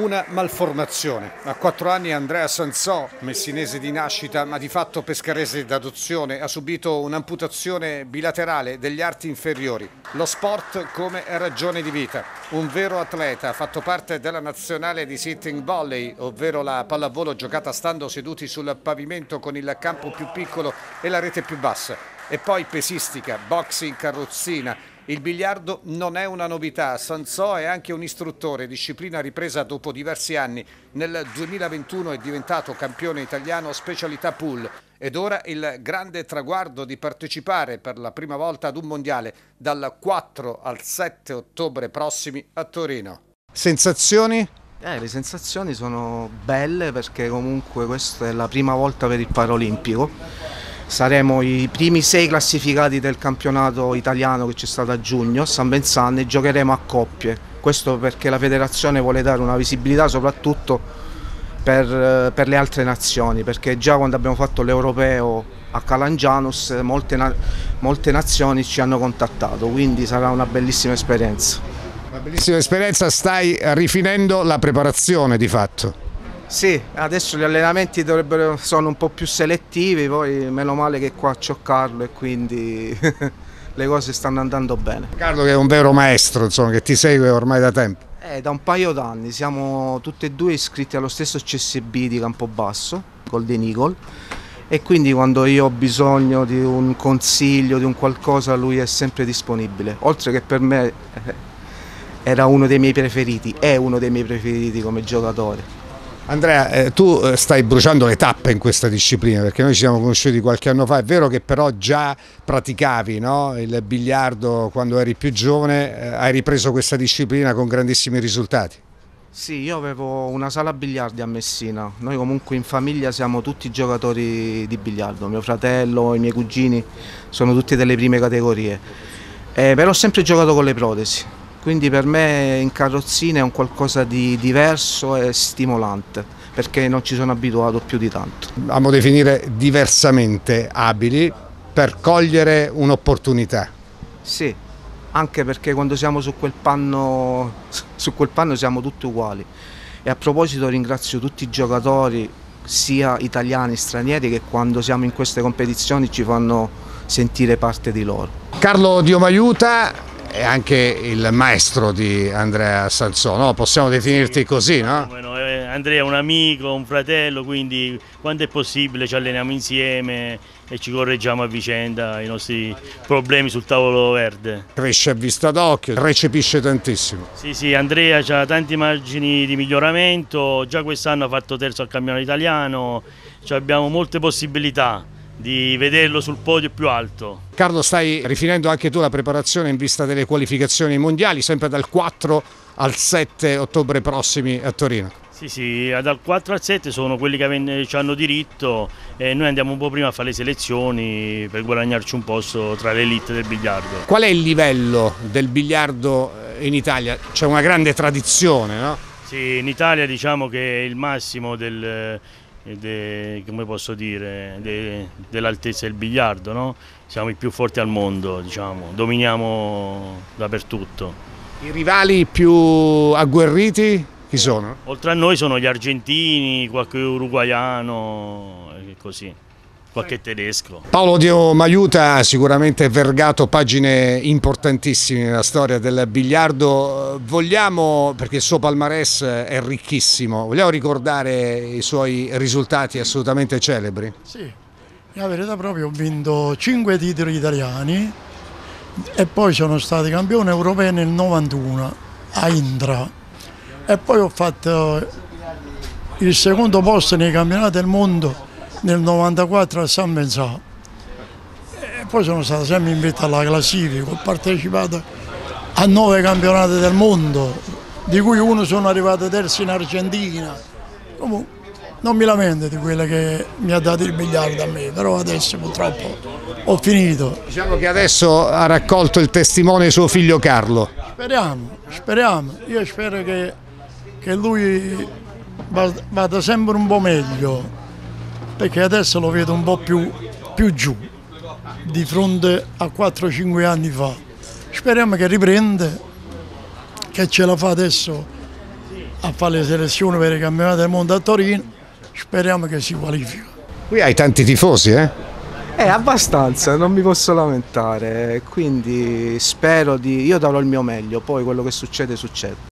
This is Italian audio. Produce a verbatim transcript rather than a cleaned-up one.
una malformazione. A quattro anni Andrea Sansò, messinese di nascita ma di fatto pescarese d'adozione, ha subito un'amputazione bilaterale degli arti inferiori. Lo sport come ragione di vita. Un vero atleta, ha fatto parte della nazionale di sitting volley, ovvero la pallavolo giocata stando seduti sul pavimento con il campo più piccolo e la rete più bassa. E poi pesistica, boxing, carrozzina. Il biliardo non è una novità, Sansò è anche un istruttore, disciplina ripresa dopo diversi anni. Nel duemilaventuno è diventato campione italiano specialità pool ed ora il grande traguardo di partecipare per la prima volta ad un mondiale dal quattro al sette ottobre prossimi a Torino. Sensazioni? Eh, le sensazioni sono belle perché comunque questa è la prima volta per il Paralimpico. Saremo i primi sei classificati del campionato italiano che c'è stato a giugno a San Benzano e giocheremo a coppie. Questo perché la federazione vuole dare una visibilità soprattutto per, per le altre nazioni, perché già quando abbiamo fatto l'Europeo a Calangianus molte, molte nazioni ci hanno contattato, quindi sarà una bellissima esperienza. Una bellissima esperienza, stai rifinendo la preparazione di fatto. Sì, adesso gli allenamenti dovrebbero, sono un po' più selettivi, poi meno male che qua c'ho Carlo e quindi le cose stanno andando bene. Carlo che è un vero maestro, insomma, che ti segue ormai da tempo. Eh, da un paio d'anni, siamo tutti e due iscritti allo stesso C S B di Campobasso, Golden Eagle, e quindi quando io ho bisogno di un consiglio, di un qualcosa, lui è sempre disponibile, oltre che per me era uno dei miei preferiti, è uno dei miei preferiti come giocatore. Andrea, eh, tu stai bruciando le tappe in questa disciplina perché noi ci siamo conosciuti qualche anno fa, è vero che però già praticavi, no? Il biliardo quando eri più giovane, eh, hai ripreso questa disciplina con grandissimi risultati. Sì, io avevo una sala biliardi a Messina, noi comunque in famiglia siamo tutti giocatori di biliardo, mio fratello, i miei cugini sono tutti delle prime categorie, eh, però ho sempre giocato con le protesi. Quindi per me in carrozzina è un qualcosa di diverso e stimolante, perché non ci sono abituato più di tanto. Amo definire diversamente abili per cogliere un'opportunità. Sì, anche perché quando siamo su quel panno, su quel panno siamo tutti uguali. E a proposito ringrazio tutti i giocatori, sia italiani che stranieri, che quando siamo in queste competizioni ci fanno sentire parte di loro. Carlo Diomaiuta è anche il maestro di Andrea Sansò, no? Possiamo definirti così, no? Andrea è un amico, un fratello, quindi quando è possibile ci alleniamo insieme e ci correggiamo a vicenda i nostri problemi sul tavolo verde. Cresce a vista d'occhio, recepisce tantissimo. Sì, sì, Andrea ha tanti margini di miglioramento, già quest'anno ha fatto terzo al campionato italiano, cioè abbiamo molte possibilità di vederlo sul podio più alto. Carlo, stai rifinendo anche tu la preparazione in vista delle qualificazioni mondiali, sempre dal quattro al sette ottobre prossimi a Torino. Sì, sì, dal quattro al sette sono quelli che ci hanno diritto e noi andiamo un po' prima a fare le selezioni per guadagnarci un posto tra l'elite del biliardo. Qual è il livello del biliardo in Italia? C'è una grande tradizione, no? Sì, in Italia diciamo che è il massimo del... De, come posso dire, de, dell'altezza del biliardo, no? Siamo i più forti al mondo, diciamo, dominiamo dappertutto. I rivali più agguerriti chi sono? Oltre a noi sono gli argentini, qualche uruguaiano e così, qualche tedesco. Paolo Diomaiuta ha sicuramente vergato pagine importantissime nella storia del biliardo. Vogliamo, perché il suo palmarès è ricchissimo, vogliamo ricordare i suoi risultati assolutamente celebri? Sì, la verità proprio ho vinto cinque titoli italiani e poi sono stato campione europeo nel novantuno a Indra e poi ho fatto il secondo posto nei campionati del mondo nel novantaquattro a San Benzano e poi sono stato sempre in vetta alla classifica, ho partecipato a nove campionati del mondo, di cui uno sono arrivato terzo in Argentina. Comunque non mi lamento di quello che mi ha dato il biliardo a me, però adesso purtroppo ho finito. Diciamo che adesso ha raccolto il testimone suo figlio Carlo. Speriamo, speriamo, io spero che, che lui vada sempre un po' meglio, perché adesso lo vedo un po' più, più giù di fronte a quattro cinque anni fa. Speriamo che riprende, che ce la fa adesso a fare le selezioni per i campionati del mondo a Torino, speriamo che si qualifica. Qui hai tanti tifosi, eh? Eh, abbastanza, non mi posso lamentare, quindi spero di... io darò il mio meglio, poi quello che succede succede.